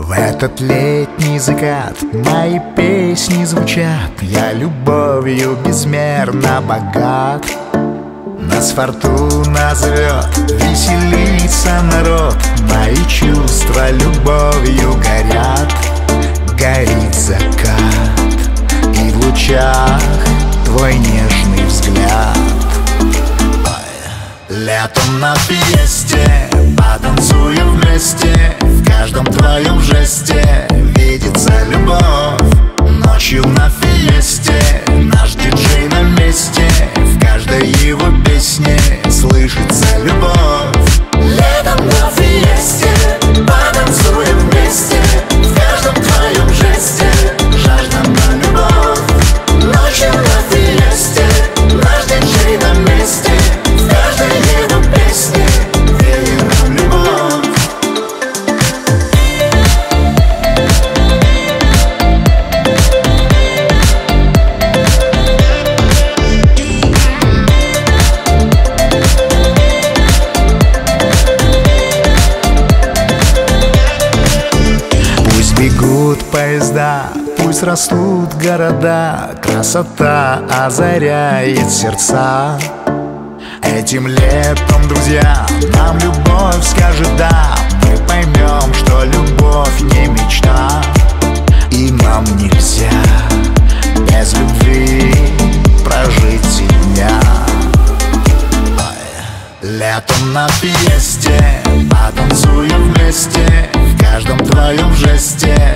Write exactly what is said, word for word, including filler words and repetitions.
В этот летний закат мои песни звучат. Я любовью безмерно богат. Нас фортуна зовет, веселится народ. Мои чувства любовью горят. Горит закат, и в лучах твой нежный взгляд. Летом на фиесте потанцуем вместе. В каждом твоем жесте видится любовь. Ночью на фиесте наш диджей на месте. В каждой его песне слышится любовь. Летом на фиесте потанцуем вместе. В каждом твоем жесте жажда на любовь. Ночью на фиесте наш диджей на месте. В каждой его песне верим в любовь. Пусть бегут поезда, пусть растут города. Красота озаряет сердца. Этим летом, друзья, нам любовь скажет да. Мы поймем, что любовь не мечта. И нам нельзя без любви прожить и дня. Летом на фиесте потанцуем вместе. В каждом твоем жесте